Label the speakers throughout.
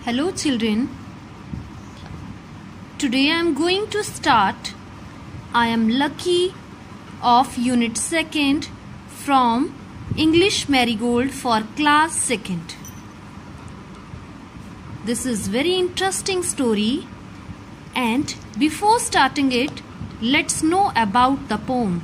Speaker 1: Hello children, today I am going to start I am Lucky of Unit 2nd from English Marigold for class 2nd. This is very interesting story, and before starting it, let's know about the poem.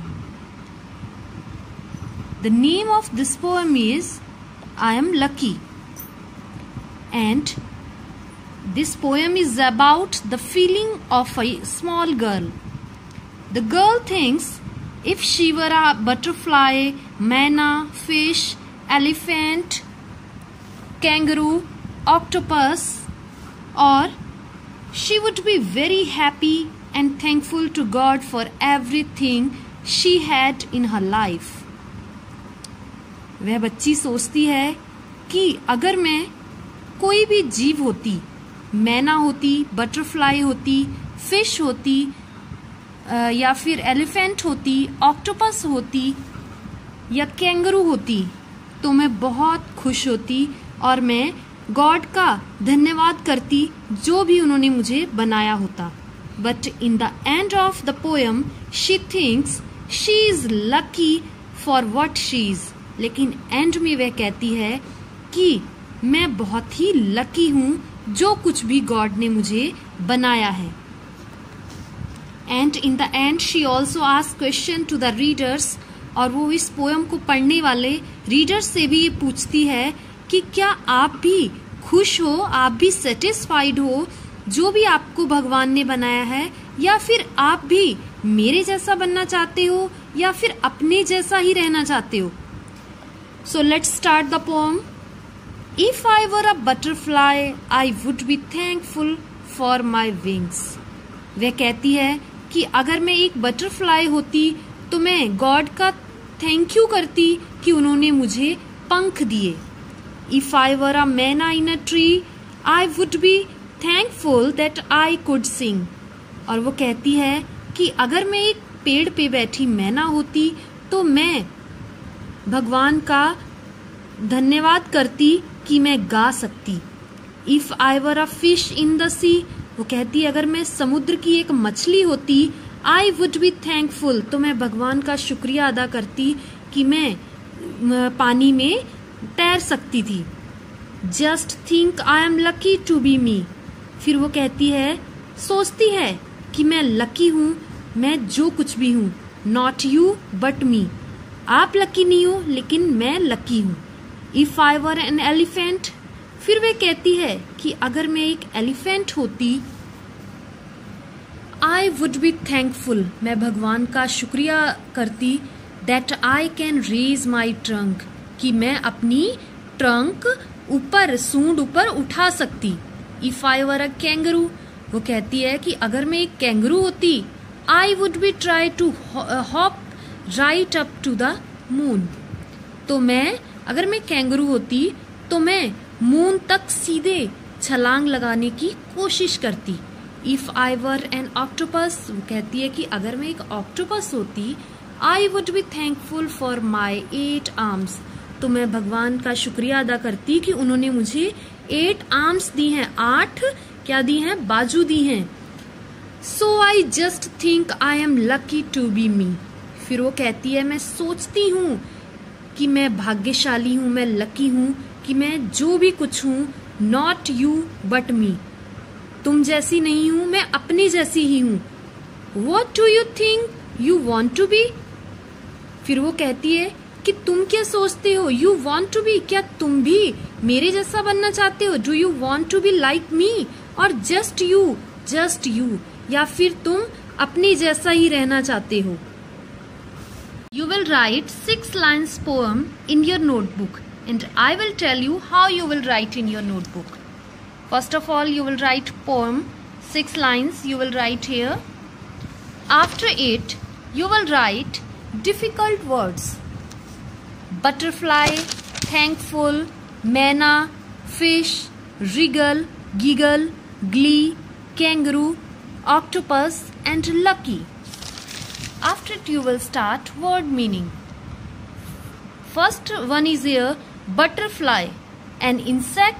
Speaker 1: The name of this poem is I am Lucky, and this poem is about the feeling of a small girl. The girl thinks if she were a butterfly, manna, fish, elephant, kangaroo, octopus, or she would be very happy and thankful to God for everything she had in her life. वह बच्ची सोचती है कि अगर मैं कोई भी जीव होती, मैना होती, बटरफ्लाई होती, फिश होती, या फिर एलिफेंट होती, ऑक्टोपस होती या कैंगरू होती, तो मैं बहुत खुश होती और मैं गॉड का धन्यवाद करती जो भी उन्होंने मुझे बनाया होता. But in the end of the poem she thinks she is lucky for what she is. लेकिन एंड में वह कहती है कि मैं बहुत ही लकी हूँ जो कुछ भी गॉड ने मुझे बनाया है. And in the end she also ask question to the readers, और वो इस पोएम को पढ़ने वाले रीडर्स से भी ये पूछती है कि क्या आप भी खुश हो, आप भी सेटिस्फाइड हो जो भी आपको भगवान ने बनाया है, या फिर आप भी मेरे जैसा बनना चाहते हो या फिर अपने जैसा ही रहना चाहते हो. So let's start the poem. If I were a butterfly, I would be thankful for my wings. वह कहती है कि अगर मैं एक बटरफ्लाई होती तो मैं गॉड का थैंक यू करती कि उन्होंने मुझे पंख दिए. If I were a manna in a tree, I would be thankful that I could sing. और वो कहती है कि अगर मैं एक पेड़ पे बैठी मैना होती तो मैं भगवान का धन्यवाद करती कि मैं गा सकती. If I were a fish in the sea, वो कहती है अगर मैं समुद्र की एक मछली होती, आई वुड बी थैंकफुल, तो मैं भगवान का शुक्रिया अदा करती कि मैं पानी में तैर सकती थी. Just think I am lucky to be me. फिर वो कहती है, सोचती है कि मैं लकी हूँ, मैं जो कुछ भी हूँ. Not you but me. आप लकी नहीं हो लेकिन मैं लकी हूँ. If I were an elephant, फिर वे कहती है कि अगर मैं एक एलिफेंट होती, आई वुड बी थैंकफुल, मैं भगवान का शुक्रिया करती, that I can raise my trunk, कि मैं अपनी ट्रंक ऊपर, सूंड ऊपर उठा सकती. If I were a kangaroo, वो कहती है कि अगर मैं एक कैंगरू होती, I would be try to hop right up to the moon, तो मैं अगर मैं कैंगरू होती तो मैं मून तक सीधे छलांग लगाने की कोशिश करती. If I were an octopus, वो कहती है कि अगर मैं एक ऑक्टोपस होती, I would be thankful for my 8 arms, तो मैं भगवान का शुक्रिया अदा करती कि उन्होंने मुझे 8 आर्म्स दी हैं, 8 क्या दी हैं, बाजू दी हैं. So I just think I am lucky to be me. फिर वो कहती है मैं सोचती हूँ कि मैं भाग्यशाली हूँ, मैं लकी हूँ कि मैं जो भी कुछ हूँ. नॉट यू बट मी, तुम जैसी नहीं हूँ, मैं अपनी जैसी ही हूँ. What do you think you want to be. फिर वो कहती है कि तुम क्या सोचते हो, यू वॉन्ट टू बी, क्या तुम भी मेरे जैसा बनना चाहते हो. Do you want to be like me, और जस्ट यू, या फिर तुम अपनी जैसा ही रहना चाहते हो. You will write 6 lines poem in your notebook, and I will tell you how you will write in your notebook. First of all, you will write poem, 6 lines you will write here. After it, you will write difficult words. Butterfly, thankful, manna, fish, wriggle, giggle, glee, kangaroo, octopus, and lucky. After it you will start word meaning. First one is here butterfly, an insect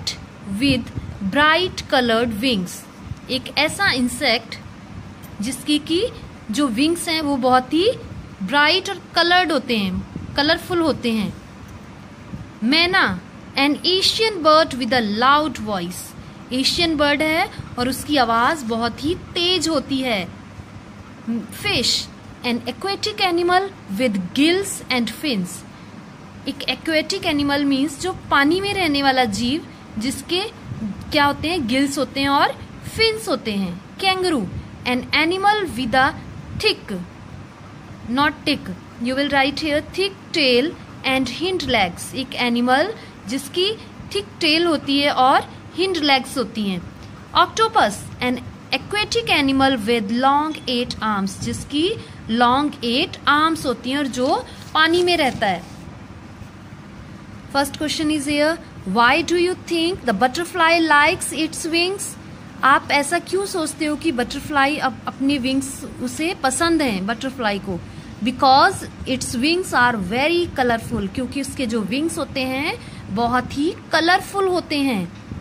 Speaker 1: with bright colored wings. एक ऐसा insect जिसकी की जो wings हैं वो बहुत ही bright और coloured होते हैं, कलरफुल होते हैं. Myna, an Asian bird with a loud voice. Asian bird है और उसकी आवाज बहुत ही तेज होती है. Fish, an aquatic animal with gills and fins. एक एक्वेटिक एनिमल मीन्स जो पानी में रहने वाला जीव जिसके क्या होते हैं, गिल्स होते हैं और फिन्स होते हैं. Kangaroo, an animal with a thick, not tick, you will write here, thick tail and hind legs. एक एनिमल जिसकी थिक टेल होती है और हिंड लेग्स होती हैं. Octopus, an aquatic animal with long 8 arms. जिसकी लॉन्ग 8 आर्म्स होती हैं और जो पानी में रहता है. First question is here, why do you think the butterfly likes its wings. आप ऐसा क्यों सोचते हो कि बटरफ्लाई अपने विंग्स उसे पसंद हैं, बटरफ्लाई को. Because its wings are very colourful. क्योंकि उसके जो विंग्स होते हैं बहुत ही कलरफुल होते हैं.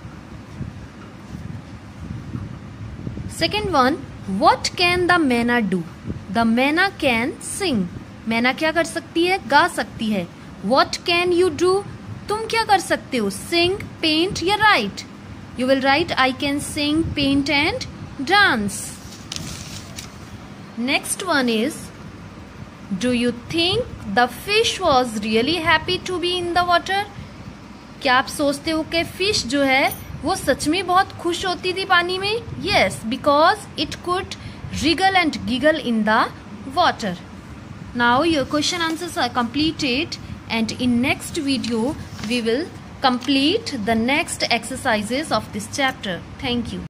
Speaker 1: Second one, what can the myna do. The myna can sing. Myna क्या कर सकती है, गा सकती है. वॉट कैन यू डू, तुम क्या कर सकते हो. सिंग, पेंट या write. You will write I can sing, paint and dance. Next one is, do you think the fish was really happy to be in the water. क्या आप सोचते हो कि फिश जो है वो सच में बहुत खुश होती थी पानी में. Yes, because it could wriggle and giggle in the water. Now your question answers are completed, and in next video we will complete the next exercises of this chapter. Thank you.